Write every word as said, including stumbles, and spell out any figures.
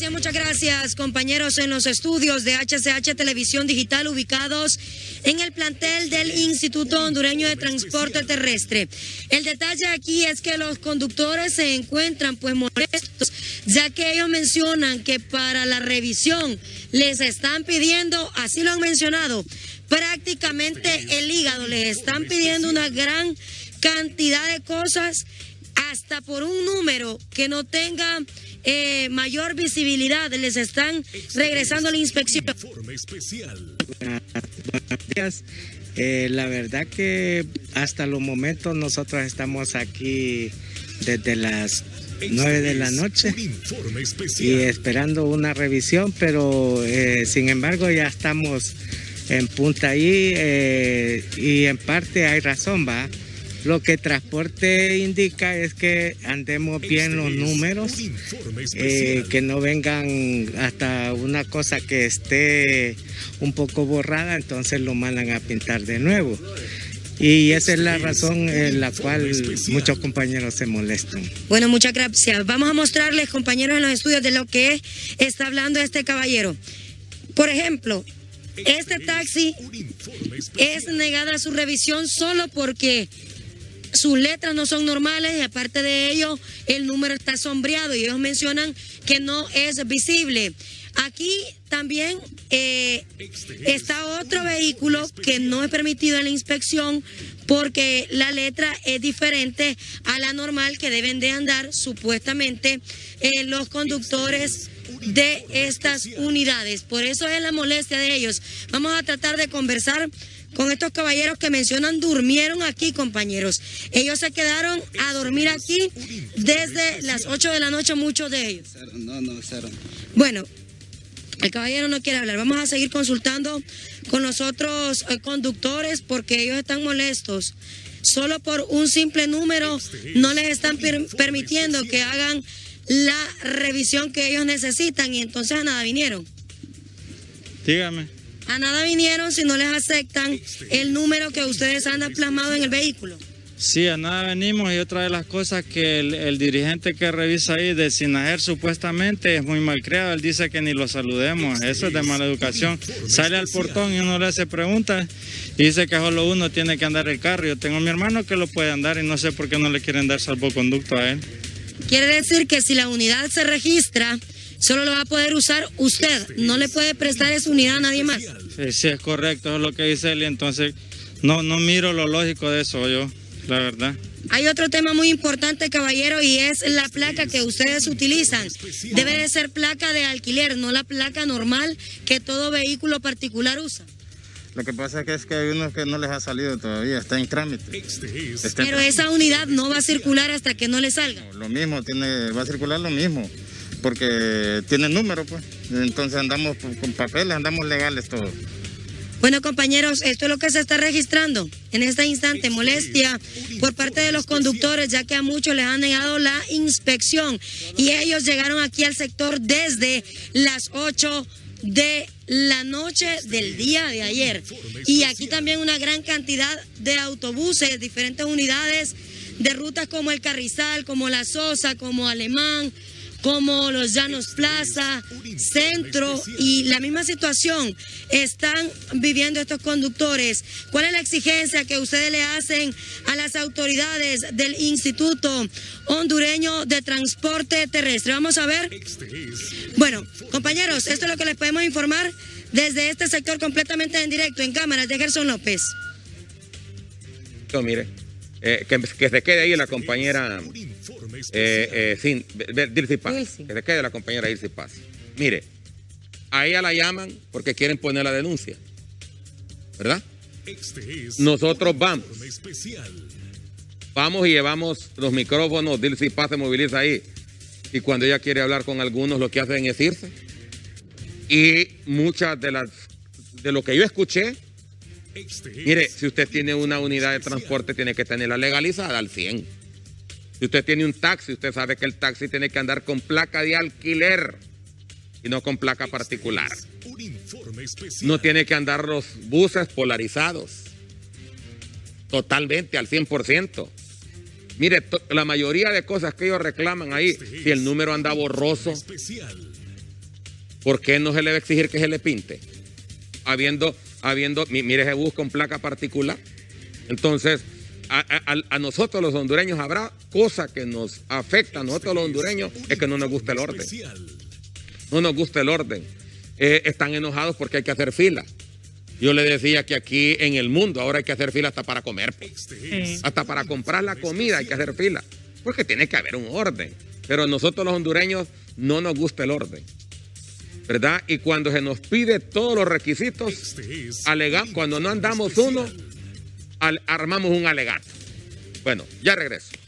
Decía, muchas gracias, compañeros, en los estudios de H C H Televisión Digital ubicados en el plantel del Instituto Hondureño de Transporte Terrestre. El detalle aquí es que los conductores se encuentran pues molestos, ya que ellos mencionan que para la revisión les están pidiendo, así lo han mencionado, prácticamente el hígado, les están pidiendo una gran cantidad de cosas, hasta por un número que no tenga eh, mayor visibilidad, les están regresando la inspección. Buenos días. Eh, la verdad que hasta los momentos nosotros estamos aquí desde las nueve de la noche y esperando una revisión, pero eh, sin embargo ya estamos en punta ahí eh, y en parte hay razón, va. Lo que transporte indica es que andemos bien los números, eh, que no vengan hasta una cosa que esté un poco borrada, entonces lo mandan a pintar de nuevo. Y esa es la razón en la cual muchos compañeros se molestan. Bueno, muchas gracias. Vamos a mostrarles, compañeros, en los estudios de lo que está hablando este caballero. Por ejemplo, este taxi es negada su revisión solo porque sus letras no son normales y aparte de ello el número está sombreado y ellos mencionan que no es visible. Aquí también eh, está otro vehículo que no es permitido en la inspección porque la letra es diferente a la normal que deben de andar supuestamente eh, los conductores de estas unidades. Por eso es la molestia de ellos. Vamos a tratar de conversar con estos caballeros que mencionan durmieron aquí, compañeros. Ellos se quedaron a dormir aquí desde las ocho de la noche, muchos de ellos. No, no, cero. Bueno, el caballero no quiere hablar. Vamos a seguir consultando con los otros eh, conductores porque ellos están molestos. Solo por un simple número no les están per permitiendo que hagan la revisión que ellos necesitan y entonces a nada vinieron. Dígame. A nada vinieron si no les aceptan el número que ustedes han plasmado en el vehículo. Sí, a nada venimos y otra de las cosas que el, el dirigente que revisa ahí de Sinajer supuestamente es muy malcriado, él dice que ni lo saludemos, eso es de mala educación. Sale al portón y uno le hace preguntas y dice que solo uno tiene que andar el carro. Yo tengo a mi hermano que lo puede andar y no sé por qué no le quieren dar salvoconducto a él. Quiere decir que si la unidad se registra, solo lo va a poder usar usted, no le puede prestar esa unidad a nadie más. Sí, sí, es correcto, eso es lo que dice él, y entonces no, no miro lo lógico de eso yo, la verdad. Hay otro tema muy importante, caballero, y es la placa que ustedes utilizan. Debe de ser placa de alquiler, no la placa normal que todo vehículo particular usa. Lo que pasa es que, es que hay unos que no les ha salido todavía, está en trámite. Está en Pero esa unidad no va a circular hasta que no le salga. Lo mismo, tiene, va a circular lo mismo, porque tiene número, pues. Entonces andamos con papeles, andamos legales todos. Bueno, compañeros, esto es lo que se está registrando en este instante, molestia por parte de los conductores, ya que a muchos les han negado la inspección y ellos llegaron aquí al sector desde las ocho de la noche del día de ayer. Y aquí también una gran cantidad de autobuses, diferentes unidades de rutas como el Carrizal, como La Sosa, como Alemán, como los Llanos Plaza, Centro, y la misma situación están viviendo estos conductores. ¿Cuál es la exigencia que ustedes le hacen a las autoridades del Instituto Hondureño de Transporte Terrestre? Vamos a ver. Bueno, compañeros, esto es lo que les podemos informar desde este sector completamente en directo, en cámaras de Gerson López. No, mire, eh, que, que se quede ahí la compañera eh, eh, sin, Dilcy Paz, que se quede la compañera Dilcy Paz. Mire, a ella la llaman porque quieren poner la denuncia, ¿verdad? Nosotros vamos, vamos y llevamos los micrófonos, Dilcy Paz se moviliza ahí, y cuando ella quiere hablar con algunos lo que hacen es irse. Y muchas de las, de lo que yo escuché, mire, si usted tiene una unidad de transporte, tiene que tenerla legalizada al cien. Si usted tiene un taxi, usted sabe que el taxi tiene que andar con placa de alquiler y no con placa particular. No tiene que andar los buses polarizados. Totalmente, al cien por ciento. Mire, la mayoría de cosas que ellos reclaman ahí, si el número anda borroso, ¿por qué no se le va a exigir que se le pinte? Habiendo, habiendo, mire, se busca con placa particular. Entonces, a, a, a nosotros los hondureños habrá cosa que nos afecta a nosotros los hondureños, es que no nos gusta el orden. No nos gusta el orden. Eh, están enojados porque hay que hacer fila. Yo le decía que aquí en el mundo ahora hay que hacer fila hasta para comer. Sí. Hasta para comprar la comida hay que hacer fila. Porque tiene que haber un orden. Pero a nosotros los hondureños no nos gusta el orden, ¿verdad? Y cuando se nos pide todos los requisitos, alega, cuando no andamos uno, al, armamos un alegato. Bueno, ya regreso.